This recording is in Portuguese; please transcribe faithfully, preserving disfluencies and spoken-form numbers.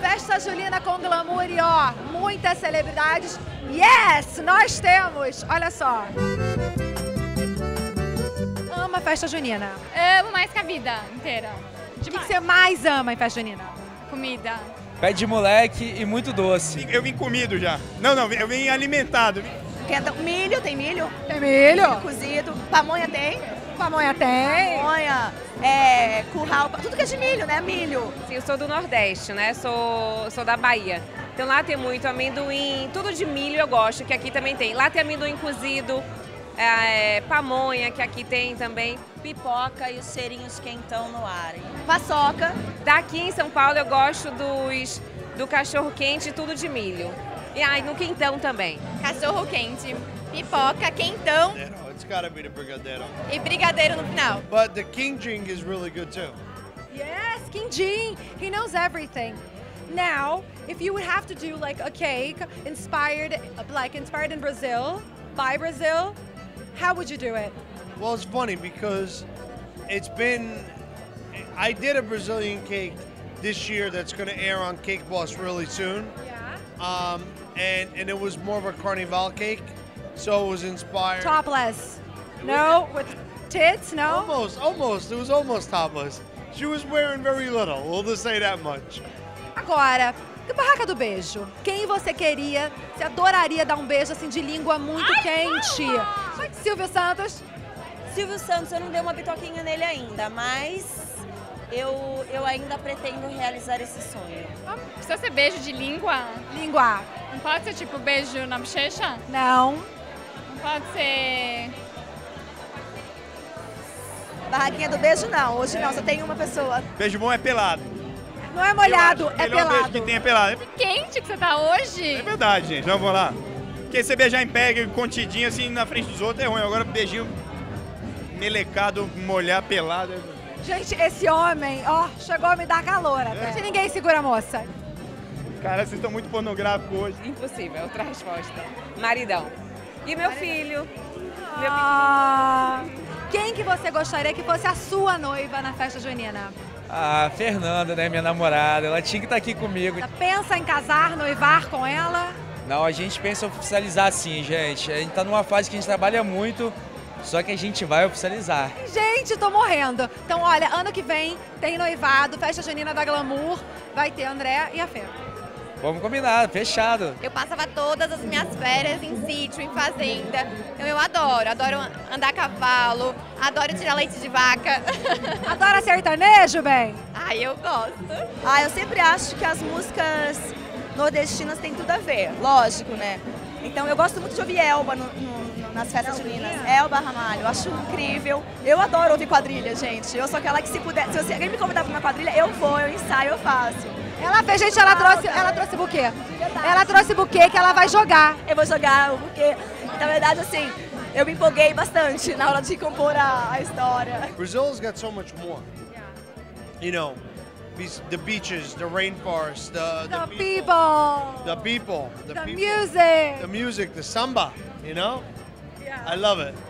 Festa junina com glamour e ó, muitas celebridades. Yes, nós temos. Olha só. Ama a festa junina? Amo mais que a vida inteira. O que, que você mais ama em festa junina? Comida. Pé de moleque e muito doce. Eu vim comido já. Não, não, eu vim alimentado. Milho, tem milho? Tem milho? Milho cozido. Pamonha tem? Pamonha tem. Pamonha, é, curral, tudo que é de milho, né? Milho. Sim, eu sou do Nordeste, né? Sou, sou da Bahia. Então lá tem muito amendoim, tudo de milho eu gosto, que aqui também tem. Lá tem amendoim cozido, é, pamonha, que aqui tem também. Pipoca e os cheirinhos quentão no ar. Hein? Paçoca. Daqui em São Paulo eu gosto dos, do cachorro quente, tudo de milho. E aí no quentão também. Cachorro quente, pipoca, quentão. It's gotta be the brigadeiro. E brigadeiro no final. But the quindim is really good too. Yes, quindim. He knows everything. Now, if you would have to do like a cake inspired, like inspired in Brazil, by Brazil, how would you do it? Well, it's funny because it's been, I did a Brazilian cake this year that's going to air on Cake Boss really soon. Yeah. Um, and, and it was more of a carnival cake, so it was inspired. Topless. No, with tits, no? Almost, almost. It was almost topless. She was wearing very little, we'll just say that much. Agora, e Barraca do Beijo? Quem você queria, você adoraria dar um beijo assim de língua muito Ai, quente? Não. Silvio Santos? Silvio Santos, eu não dei uma bitoquinha nele ainda, mas eu, eu ainda pretendo realizar esse sonho. Precisa ser beijo de língua? Língua. Não pode ser tipo beijo na bochecha? Não. Não pode ser... Barraquinha do beijo não, hoje não, só tem uma pessoa. Beijo bom é pelado. Não é molhado, é melhor pelado. beijo que tem é pelado. Quente que você tá hoje? É verdade, gente, vamos lá. Porque você beijar em pé, contidinho assim na frente dos outros é ruim. Agora beijinho melecado, molhar, pelado. Gente, esse homem, ó, chegou a me dar calor até. É. Ninguém segura a moça. Cara, vocês estão muito pornográficos hoje. Impossível, outra resposta. Maridão. E meu filho. Ah, meu filho. Quem que você gostaria que fosse a sua noiva na festa junina? A Fernanda, né, minha namorada, ela tinha que estar aqui comigo. Você pensa em casar, noivar com ela? Não, a gente pensa em oficializar sim, gente. A gente tá numa fase que a gente trabalha muito, só que a gente vai oficializar. Gente, tô morrendo. Então, olha, ano que vem tem noivado, festa junina da Glamour, vai ter André e a Fê. Vamos combinar, fechado. Eu passava todas as minhas férias em sítio, em fazenda. Então eu adoro, adoro andar a cavalo, adoro tirar leite de vaca. Adora sertanejo, bem? Ai, eu gosto. Ah, eu sempre acho que as músicas nordestinas têm tudo a ver, lógico, né? Então eu gosto muito de ouvir Elba no, no, nas festas juninas. Elba Ramalho, eu acho incrível. Eu adoro ouvir quadrilha, gente. Eu sou aquela que se puder, se você, alguém me convidar para uma quadrilha, eu vou, eu ensaio, eu faço. Ela fez, gente, ela trouxe, ela trouxe buquê. Ela trouxe buquê que ela vai jogar. Eu vou jogar o buquê. Na verdade, assim, eu me empolguei bastante na hora de compor a, a história. Brazil's got so much more. You know, the beaches, the rainforest, the, The, the people. the people, the, The people, music. the music, the samba, you know? Yeah. I love it.